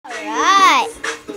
Alright.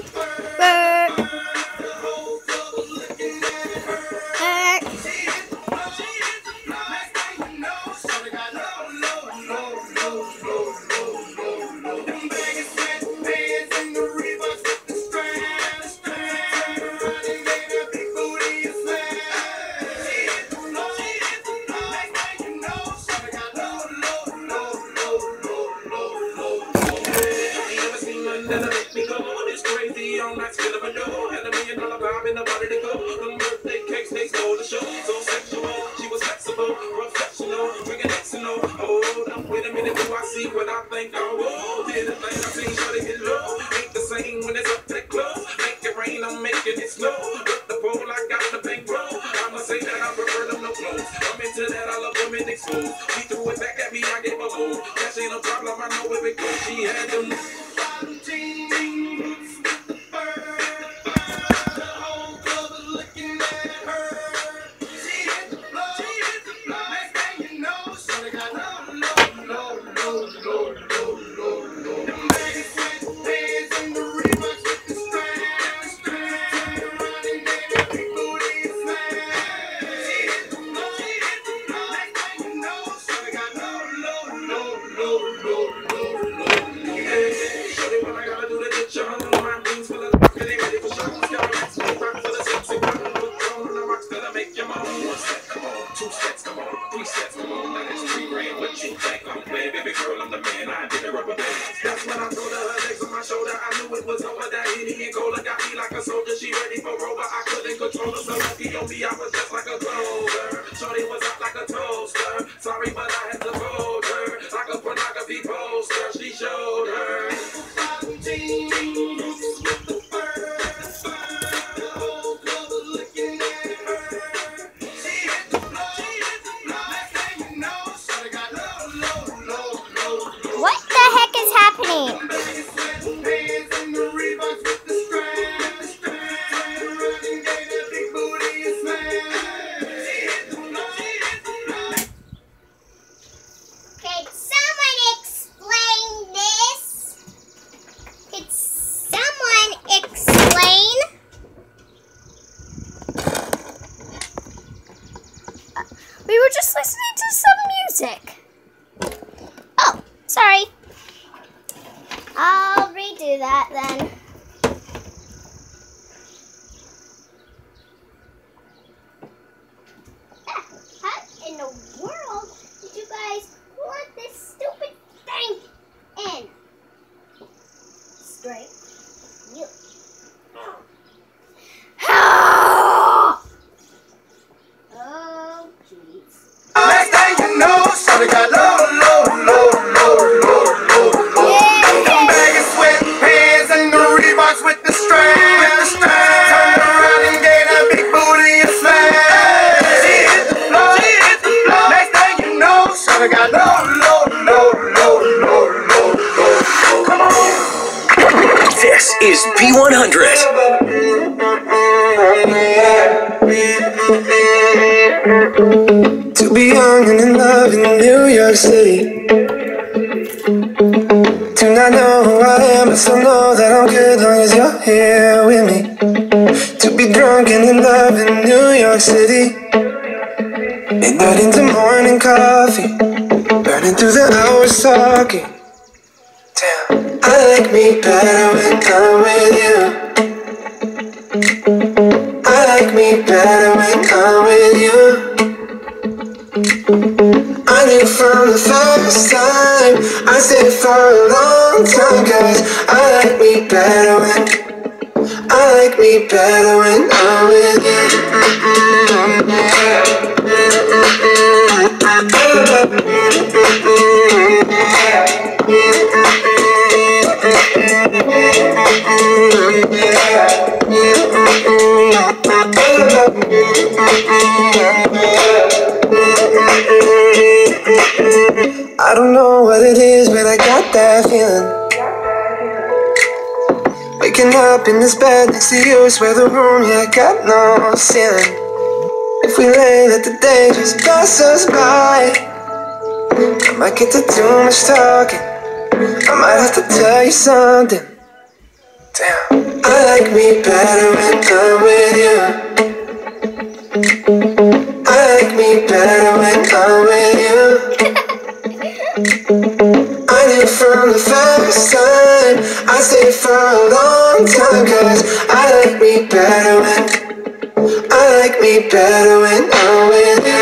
That'll make me go. It's crazy all night, still of a door. Had $1 million vibe in the body to go. Them birthday cakes, they stole the show. So sexual, she was flexible, professional, drinking Xanol. Hold up, wait a minute, do I see what I think I will? Did a thing I seen, sure they get low. Ain't the same when it's up that close. Make it rain, I'm making it slow. With the pole, I got the bankroll. I'ma say that I prefer them no clothes. I'm into that, I love women exposed. She threw it back at me, I gave her low. Cash ain't a problem, I know where it goes. She had them. That's when I told her legs on my shoulder. I knew it was over. That Indian cola got me like a soldier. She ready for Rover. I couldn't control her. So lucky on me, I was just like a clover. Shorty was up like a toaster. Sorry, but I had to hold her like a pornography poster. She showed her. What the heck is happening? Could someone explain this? Could someone explain? We were just listening to some music. Oh, sorry. I'll redo that then. How in the world did you guys plug this stupid thing in? Straight. You. Oh, jeez. Next thing you know, shawty got low. Them baggy sweatpants and the Reeboks with the strap. Turned around and gave that big booty a slap. She hit the floor. Next thing you know, shawty got low. Come on. This is B100. To be young and in love in New York City. Do not know who I am, but still know that I'm good long as you're here with me. To be drunk and in love in New York City. Midnight into morning coffee, burning through the hours talking. Damn, I like me better when I'm with you. I like me better when I'm with you. I knew from the first time I stayed for a long time, 'cause I like me better when I'm with you. I don't know what it is, but I got that feeling. Waking up in this bed next to you, swear the room, yeah, I got no ceiling. If we lay, let the day just pass us by. I might get to too much talking. I might have to tell you something. Damn. I like me better when I'm with you. I like me better when I'm with you. I knew from the first time I stayed for a long time, 'cause I like me better when I'm with you.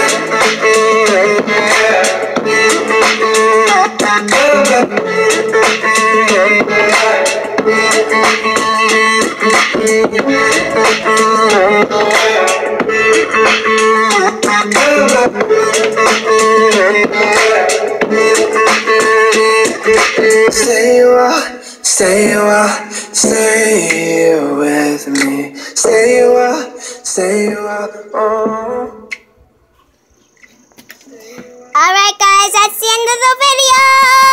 Stay with me. Stay a while. Oh. Alright guys, that's the end of the video.